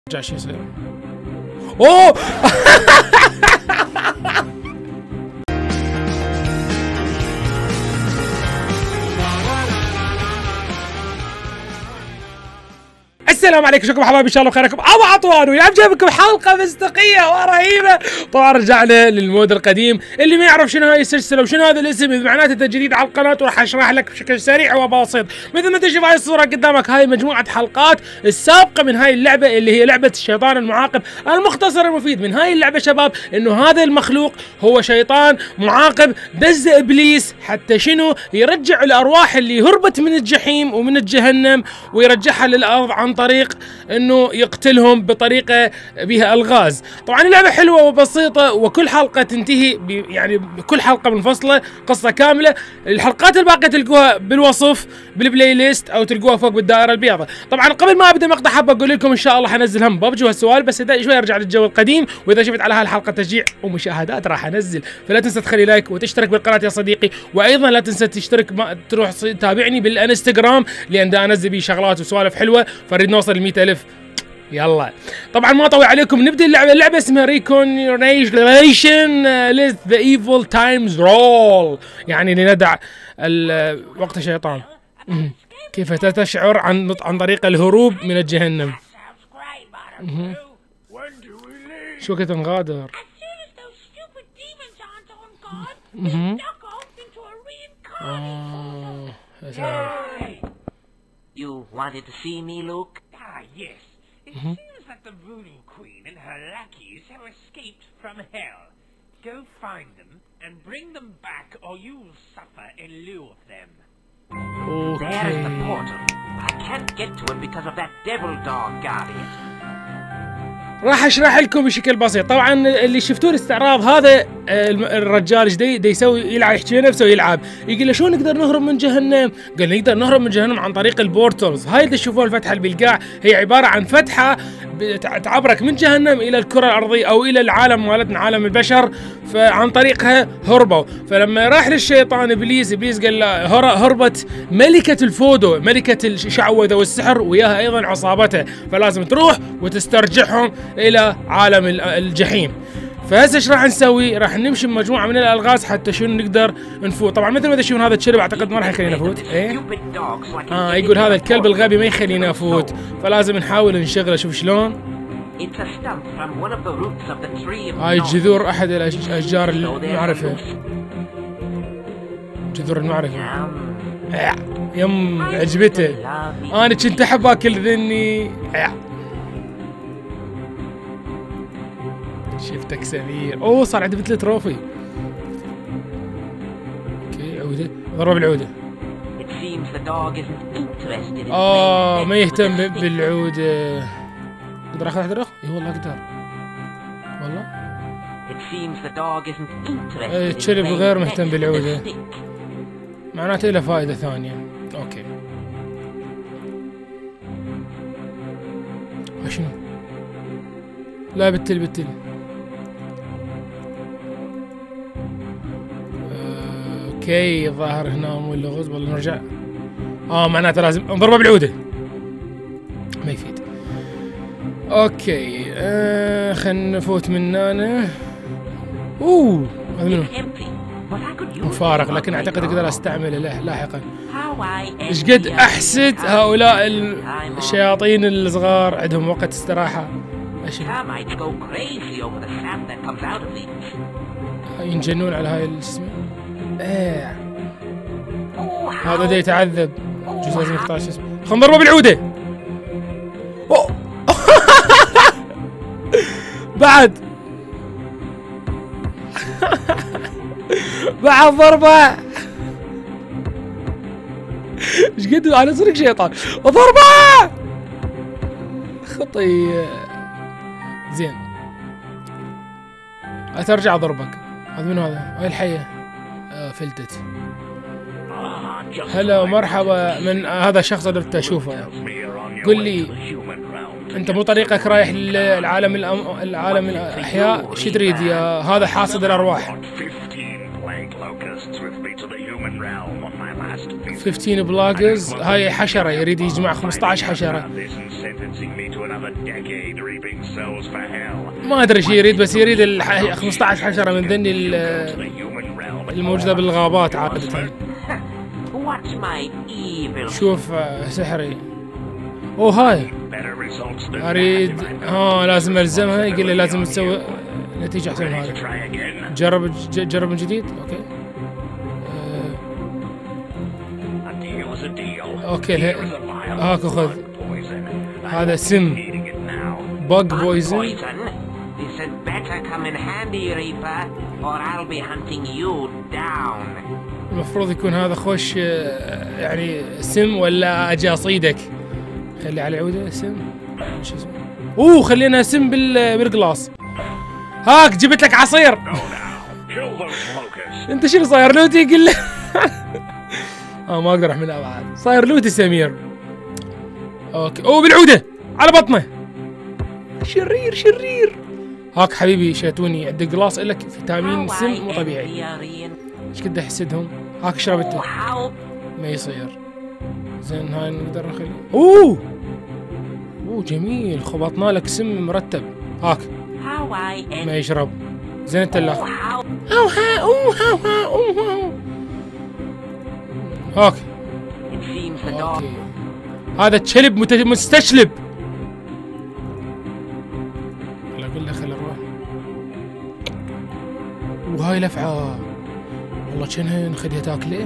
رجع شو يصير؟ اوه السلام عليكم، شكرا حبايبي، ان شاء الله بخيركم. ابو عطوان ويا جايبكم حلقه مصداقيه ورهيبه. طبعا رجعنا للمود القديم. اللي ما يعرف شنو هاي السلسله وشنو هذا الاسم، اذا معناته انت جديد على القناه وراح اشرح لك بشكل سريع وبسيط. مثل ما تشوف هاي الصوره قدامك، هاي مجموعه حلقات السابقه من هاي اللعبه اللي هي لعبه الشيطان المعاقب. المختصر المفيد من هاي اللعبه شباب انه هذا المخلوق هو شيطان معاقب دز ابليس حتى شنو يرجع الارواح اللي هربت من الجحيم ومن الجهنم ويرجعها للارض عن طريق انه يقتلهم بطريقه بها الغاز. طبعا اللعبه حلوه وبسيطه وكل حلقه تنتهي يعني كل حلقه منفصله قصه كامله. الحلقات الباقيه تلقوها بالوصف بالبلاي ليست او تلقوها فوق بالدائره البيضاء. طبعا قبل ما ابدا المقطع حاب اقول لكم ان شاء الله حنزل هم ببجي وهالسوالف، بس شوي ارجع للجو القديم. واذا شفت على هالحلقه تشجيع ومشاهدات راح انزل، فلا تنسى تخلي لايك وتشترك بالقناه يا صديقي. وايضا لا تنسى تشترك تروح تتابعني بالانستغرام لان دا انزل بيه شغلات وسوالف حلوه، فنريد نوصل ل 100,000. يلا طبعا ما اطول عليكم، نبدا اللعبه اسمها ريكونيشن ليت ذا ايفل تايمز رول، يعني لندع وقت الشيطان. كيف تشعر عن طريق الهروب من الجهنم. شو وقت نغادر؟ You wanted to see me, Luke? Ah, yes. It seems that the ruling queen and her lackeys have escaped from hell. Go find them and bring them back, or you'll suffer in lieu of them. There's the portal. I can't get to it because of that devil dog guardian. راح اشرح لكم بشكل بسيط. طبعا اللي شفتوه الاستعراض هذا الرجال ايش دا يسوي؟ يلعب، يحكي نفسه ويلعب، يقول له شلون نقدر نهرب من جهنم؟ قال نقدر نهرب من جهنم عن طريق البورتلز. هاي اللي تشوفون الفتحه اللي بالقاع هي عباره عن فتحه تعبرك من جهنم الى الكره الارضيه او الى العالم مالتنا عالم البشر، فعن طريقها هربوا. فلما راح للشيطان ابليس قال له هربت ملكه الفودو، ملكه الشعوذه والسحر، وياها ايضا عصابتها، فلازم تروح وتسترجعهم الى عالم الجحيم. فهسه ايش راح نسوي؟ راح نمشي بمجموعه من الالغاز حتى شنو نقدر نفوت. طبعا مثل ما تشوفون هذا الشرب اعتقد ما راح يخلينا نفوت. ايه يقول هذا الكلب الغبي ما يخلينا نفوت، فلازم نحاول نشغله. شوف شلون هاي جذور احد الاشجار المعرفه، جذور المعرفه. يم عجبته، انا كنت احب اكل ذني. شفتك سمير. اوه صار عندي مثل تروفي. اوكي عوده، ضرب العوده. ما يهتم بالعوده. اقدر اخذ احد الاخ؟ اي والله اقدر والله. الكلب غير مهتم بالعوده، معناته له فائده ثانيه. اوكي شنو؟ لا بتل اوكي ظاهر هنا مو اللغز. والله نرجع. معناته لازم نضربه بالعوده، ما يفيد. اوكي خلنا نفوت من هنا. هذا منو؟ مفارق، لكن اعتقد اقدر استعمله لاحقا. ايش قد احسد هؤلاء الشياطين الصغار عندهم وقت استراحه. ينجنون على هاي الاسم. هذا دا يتعذب، جزء لازم يختار شو اسمه. خلنا نضربه بالعوده. بعد بعد ضربه. ايش قد انا صرت شيطان. ضربه خطي. زين ترجع ضربك. هذا من هذا؟ هاي الحيه فلتت. هلا ومرحبا، من هذا الشخص اللي اشوفه. قل لي انت مو طريقك رايح للعالم العالم الاحياء؟ شو تريد يا هذا حاصد الارواح؟ 15 بلاجرز، هاي حشرة يريد يجمع 15 حشرة. sleeping cells for hell. ما ادري ايش يريد، بس يريد 15 حشره من ذني The human realm. الموجوده بالغابات عاده. What's my evil? شوف سحري. اوه هاي Better results than اريد that, if I'm لازم الزمها. يقول لي لازم تسوي نتيجه احسن من ready to هذا. try again. جرب من جديد. اوكي A deal is a deal. اوكي Here is a vial of هاكو خذ. blood poison. هذا سم Eating it now. بق بويزن. Poison? This had better come in handy, Reaper, or I'll be hunting you down. المفروض يكون هذا خوش يعني سم، ولا اجي اصيدك. خلي على عوده سم. شو اسمه؟ اوه خلينا سم بالقلاص. هاك جبت لك عصير. Go now. Kill those locusts. انت شنو صاير لوتي؟ قل له ما اقدر احملها بعد. صاير لوتي سمير. اوكي اوه بالعوده على بطنه. شرير شرير. هاك حبيبي شيتوني عندك قلاص لك فيتامين How سم I مو طبيعي. envy Arian. ايش قد احسدهم. هاك اشرب انت. Oh, how ما يصير. زين هاي نقدر نخلي. اوه جميل. خبطنا لك سم مرتب. هاك how I envy. ما يشرب. زين انت اللي Oh, how هاك. it seems the dog. اوكي هذا الكلب مستشلب. لا اقول له خل نروح. وهاي لفعه والله كانها نخليها تاكله.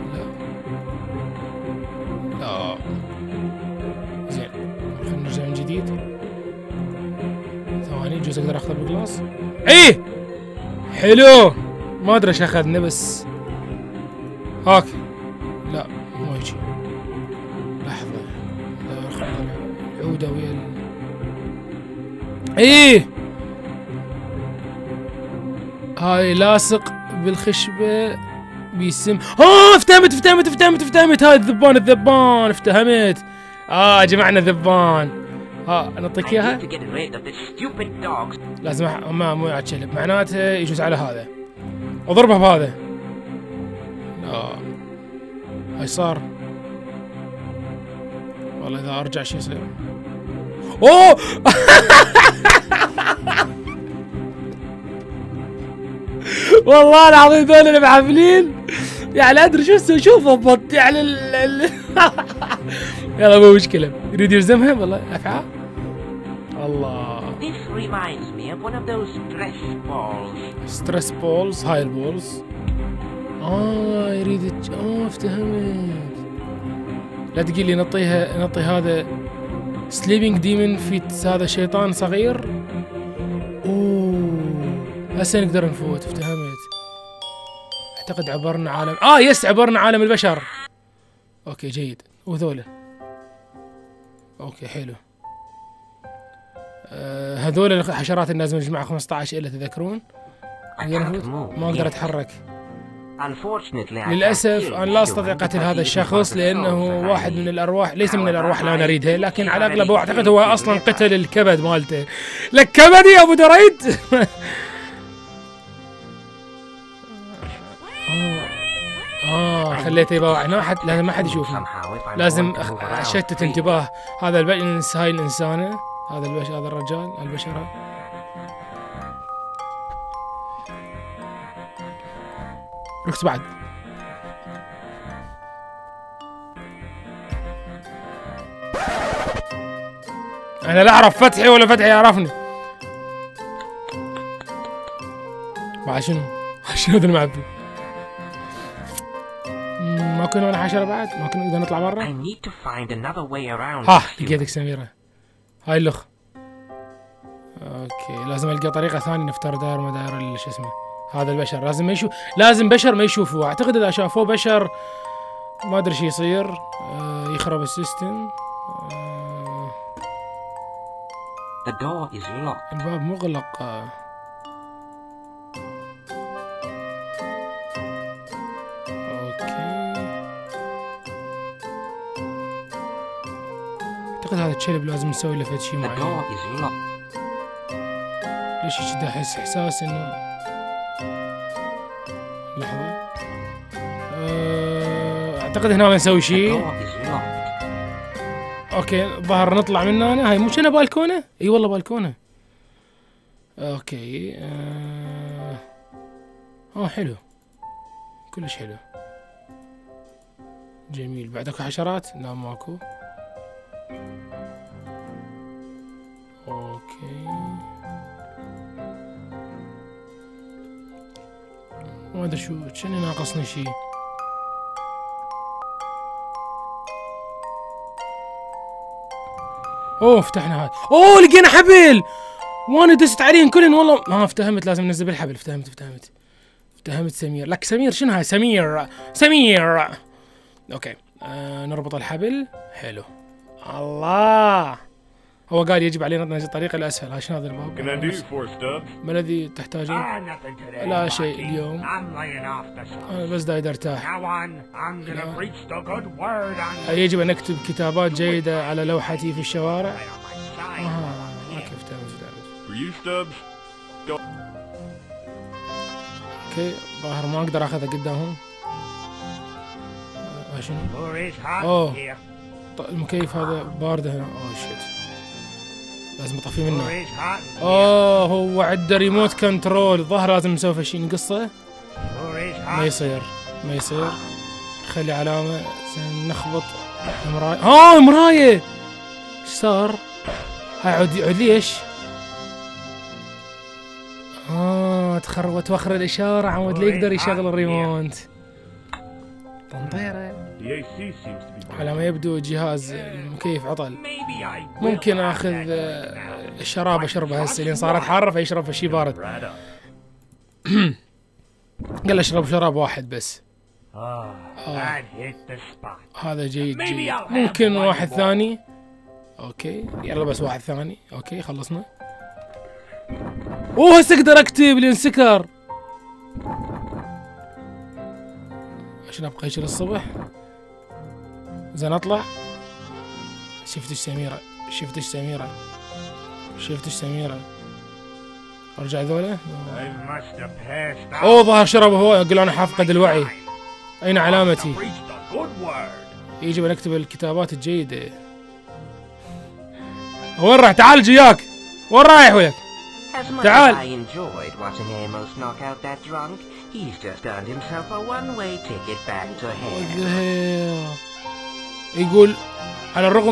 لا زين خلينا نرجع من جديد. ثواني جوز اقدر اخذه بالقلاص. ايه حلو. ما ادري ايش اخذنا بس هاك. لا مو يجي. لحظة لا اخذ العودة ويا ايه هاي لاصق بالخشبة بيسم. افتهمت هاي الذبان افتهمت. جمعنا الذبان. نعطيك I اياها. need to get rid of this stupid dogs. لازم ما مو يعد شلب، معناته يجوز على هذا. اضربه بهذا. لا هاي صار. والله اذا ارجع شو يصير. اوه والله العظيم ذول اللي معفنين يعني ادري شو اسوي. شوف بالضبط يعني يلا مو مشكلة. يريد يلزمها والله افعى. الله This reminds me of one of those stress balls. ستريس بولز. هاي البولز. يريد افتهمت. لا تقول لي نطي هذا سليبنج ديمن في هذا شيطان صغير. هسه نقدر نفوت. افتهمت. اعتقد عبرنا عالم يس عبرنا عالم البشر. اوكي جيد. وذولا اوكي حلو. هذول الحشرات اللي لازم نجمعها 15 إلا تذكرون. ما اقدر اتحرك للاسف. انا لا استطيع قتل هذا الشخص لانه واحد من الارواح، ليس من الارواح اللي انا اريدها، لكن على الاغلب اعتقد هو اصلا قتل الكبد مالته. لك كبدي يا ابو دريد. خليته يباوع هنا حتى لازم ما حد يشوفه. لازم اشتت انتباه هذا هاي الانسانه. هذا هذا الرجال البشره. ركز بعد. انا لا اعرف فتحي ولا فتحي يعرفني. بعد شنو هذا المعبي؟ ما كنا ولا حشرة بعد؟ ما كنا نقدر نطلع برا؟ لقيتك سميرة. هاي اللخ. اوكي لازم القى طريقة ثانية نفتر داير ما داير شو اسمه. هذا البشر لازم بشر ما يشوفوه. اعتقد اذا شافوه بشر ما ادري شو يصير. يخرب السيستم. الباب مغلق. اعتقد هذا الكلب لازم نسوي له فد شيء معين. ليش كذا احس احساس انه لحظة. اعتقد هنا بنسوي شيء. اوكي ظهر نطلع من هنا. هاي مو كنا بالكونه؟ اي والله بالكونه. اوكي حلو كلش حلو جميل. بعد اكو حشرات؟ لا ماكو. اوكي ما ادري شو كأني ناقصني شي. فتحنا هذا. لقينا حبل وانا دست عليهم كلن والله. افتهمت لازم ننزل بالحبل. افتهمت سمير. لك سمير شنو هاي؟ سمير. اوكي نربط الحبل. حلو. الله هو قال يجب علينا ننزل الطريق الاسفل. عشان هذا الباب. ما الذي تحتاجه؟ لا شيء اليوم. انا بس داير ارتاح. يجب ان نكتب كتابات جيدة على لوحتي في الشوارع. كيف اوكي ظاهر ما اقدر اخذها قدامهم. شنو؟ المكيف هذا بارد هنا. شيت لازم اطفيه منه. هو عنده ريموت كنترول. الظاهر لازم نسوي شيء نقصه. ما يصير خلي علامة. نخبط مراية. مراية ايش صار؟ هاي عود ليش؟ توخر الاشارة عمود لا يقدر يشغل الريموت. طنطيرة. على ما يبدو جهاز المكيف عطل. ممكن اخذ الشراب اشربه هسه لين صارت حارة فيشرب شيء بارد. قال اشرب شراب واحد بس. هذا جيد. ممكن واحد ثاني. اوكي يلا بس واحد ثاني. اوكي خلصنا. هسه اقدر اكتب لين سكر. عشان ابقى هيك للصبح. زين اطلع. شفتش سميرة. ارجع ذولا. ظهر شرب هو. يقول انا حافقد الوعي. اين علامتي؟ يجب ان اكتب الكتابات الجيدة. وين راح؟ تعال جياك. وين رايح وياك؟ تعال. يقول على الرغم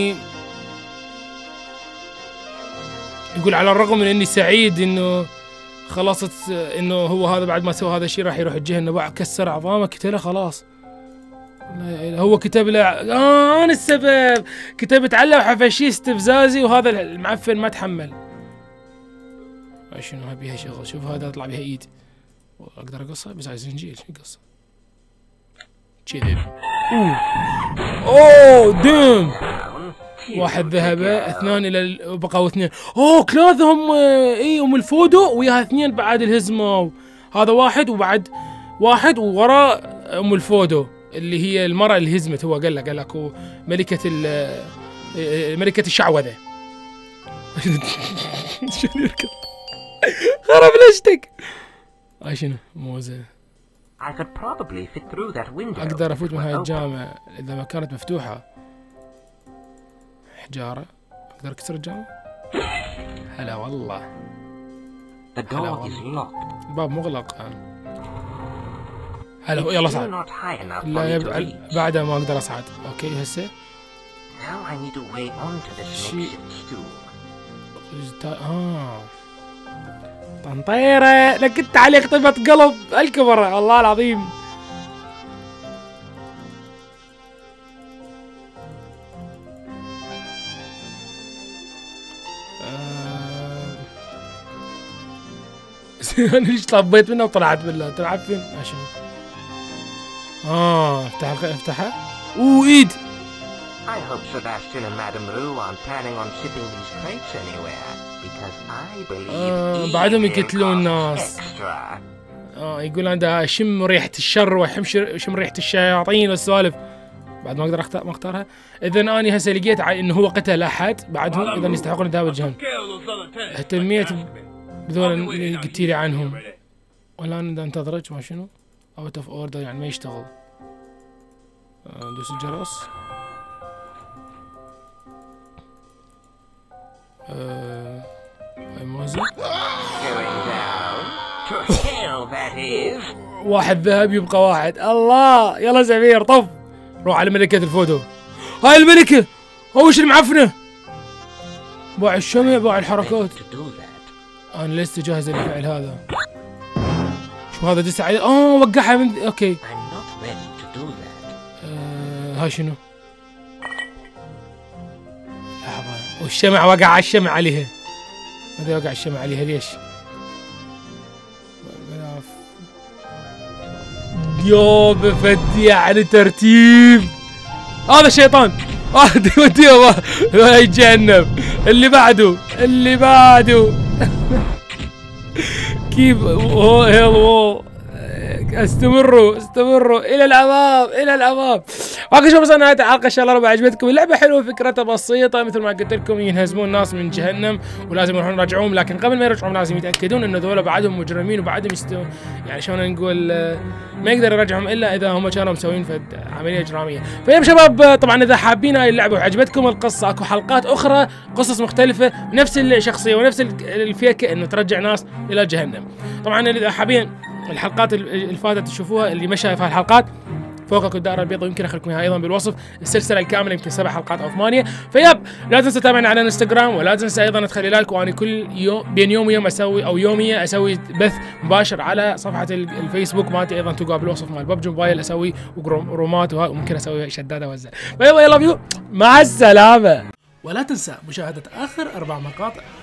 من اني سعيد انه خلصت انه هو هذا بعد ما سوى هذا الشيء راح يروح الجهه انه كسر عظامه. قتله خلاص. هو كتب له انا السبب. كتبت على اللوحه شيء استفزازي وهذا المعفن ما تحمل. شنو بيها شغل؟ شوف هذا اطلع بها ايد. اقدر اقصها بس على زنجيل. شو قصه؟ كذب. دم. واحد ذهب. اثنان الى بقوا اثنين. ثلاثة هم. هم الفودو وياها اثنين بعد الهزمة. هذا واحد وبعد واحد ووراء ام الفودو اللي هي المرأة اللي هزمت. هو قال لك ملكة الشعوذة. شنو يركض؟ خرب لشتك. شنو موزة. اقدر افوت من هاي الجامعة اذا ما كانت مفتوحة. حجارة. اقدر اكسر الجامعة. هلا والله. الباب مغلق. هلا يلا صعد. لا بعدها ما اقدر اصعد. اوكي هسه. طنطيرة. لقيت عليك طيبة قلب الكبر والله العظيم. انا ليش طبيت منه وطلعت بالله. تعفن. شنو؟ افتحها. ايد. I hope Sebastian and Madame Rue aren't planning on shipping these crates anywhere because I believe بعدهم يقتلون الناس. يقول عنده شم ريحة الشر وشم ريحة الشياطين والسوالف. بعد ما اقدر ما اختارها. اذا اني هسه لقيت انه هو قتل احد بعدهم اذا يستحقون الذهاب الجهنم. اهتميت بذول اللي قلت لي عنهم. والان انتظرك ما شنو؟ اوت اوف اوردر يعني ما يشتغل. دوس الجرس. هاي موزة. Going down to hell, that is. واحد ذهب يبقى واحد. الله يلا زفير طف. روح على ملكة الفوتو. هاي الملكة. وش المعفنة؟ باع الشمع باع الحركات. انا لست جاهز للفعل هذا. شو هذا دس عليه؟ وقعها من اوكي. هاي شنو؟ لحظة والشمع وقع على الشمع عليها. ماذا وقع الشمع عليها ليش؟ يا بفدي يعني ترتيب. هذا شيطان. وديه يتجنب. اللي بعده كيف استمروا الى الامام. اوكي شوفوا وصلنا نهايه الحلقه، ان شاء الله ربع عجبتكم. اللعبه حلوه، فكرتها بسيطه، مثل ما قلت لكم ينهزمون ناس من جهنم ولازم يروحون يرجعوهم، لكن قبل ما يرجعون لازم يتاكدون ان ذولا بعدهم مجرمين وبعدهم يعني شلون نقول ما يقدر يرجعهم الا اذا هم كانوا مسوين عمليه اجراميه. فيا شباب طبعا اذا حابين هاي اللعبه وعجبتكم القصه، اكو حلقات اخرى قصص مختلفه نفس الشخصيه ونفس الفيكه انه ترجع ناس الى جهنم. طبعا اذا حابين الحلقات اللي فاتت تشوفوها، اللي ما شايف هالحلقات فوقك الدائره البيضاء، ويمكن اخليكم اياها ايضا بالوصف. السلسله الكامله يمكن 7 حلقات او 8. فياب لا تنسى تتابعنا على الانستغرام، ولا تنسى ايضا تخلي لايك. وانا كل يوم بين يوم ويوم اسوي او يوميا اسوي بث مباشر على صفحه الفيسبوك مالتي، ايضا تلقاها بالوصف مال ببجي موبايل. اسوي رومات وممكن اسوي شداده اوزع. فيلا يلا بيو مع السلامه. ولا تنسى مشاهده اخر 4 مقاطع